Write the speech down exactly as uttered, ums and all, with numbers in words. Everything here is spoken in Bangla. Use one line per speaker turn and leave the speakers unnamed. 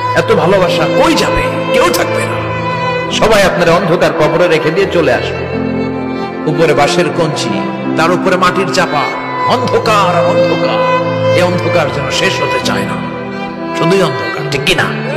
এত ভালোবাসা কই যাবে? কেউ থাকবে না, সবাই আপনার অন্ধকার কবরে রেখে দিয়ে চলে আসবে। উপরে বাঁশের কঞ্চি, তার উপরে মাটির চাপা, অন্ধকার আর অন্ধকার। এই অন্ধকার যেন শেষ হতে চায় না, শুধুই অন্ধকার, ঠিক কিনা?